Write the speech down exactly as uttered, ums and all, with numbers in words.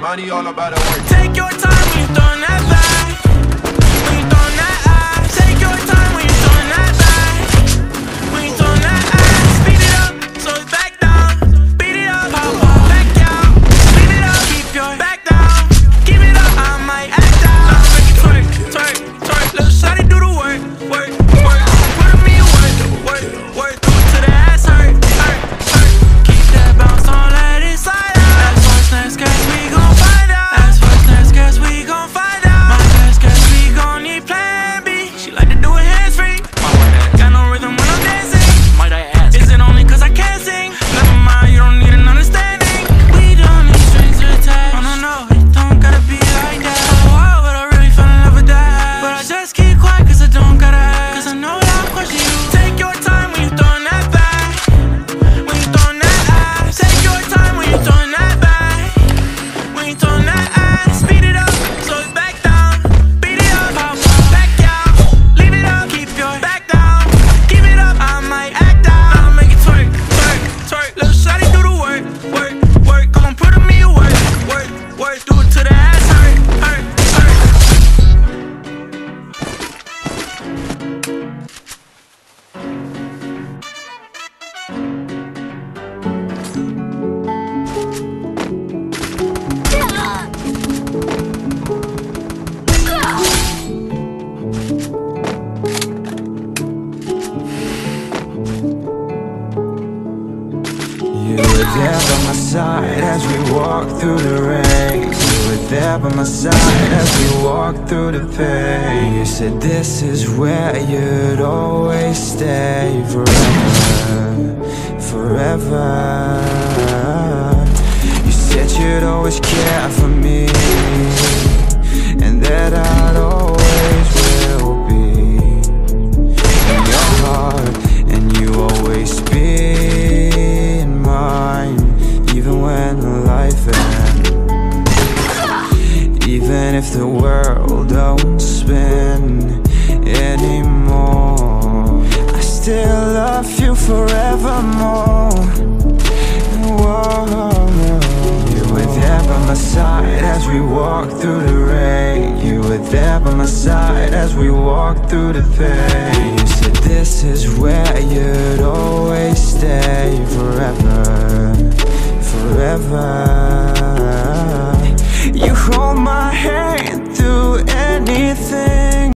money all about the work. Take your time when you're throwing that back. When you're throwing that ass. Take your time when you're throwing that back. When you're throwing that ass. Speed it up, so it's back down. Beat it up, pop up, back out. Speed it up, keep your back down. Give it up, I might act out. Now make it twerk, twerk, twerk. Little shawty do the work, work, work. Put me in work, work, work. Do it to the ass hurt, hurt, hurt. Keep that bounce on, let it slide out. That's first, next guess, we gon' find out. That's first, next guess, we gon' find out. My best guess, we gon' need plan B. She like to do it hands free. Got no rhythm when I'm dancing. Might I ask? Is it only cause I can't sing? Never mind, you don't need an understanding. We don't need strings attached. Oh no, no, it don't gotta be like that. Oh wow, but I really fell in love with that. But I just keep quiet cause I don't gotta ask. Cause I know that I'm question you. Take your time when you're throwing that back. When you're throwing that ass. Take your time when you're throwing that back. When you're throwing that ass. Speed it up, so it's back down. Beat it up, pop up, back out. Leave it up, keep your back down. Give it up, I might act out. I'ma make it twerk, twerk, twerk. Little shawty do the work, work, work. Come on, put 'em in your work, work, work. Do it to the ass hurt, hurt, hurt. You were there by my side as we walked through the rain. You were there by my side as we walked through the pain. You said this is where you'd always stay forever, forever. You said you'd always care for me, and that I'd always will be in your heart, and you always be in mine, even when life ends. Even if the world don't spin anymore, I still love you forevermore. Whoa. You were there by my side as we walked through the rain. You were there by my side as we walked through the pain. You said this is where you'd always stay forever, forever.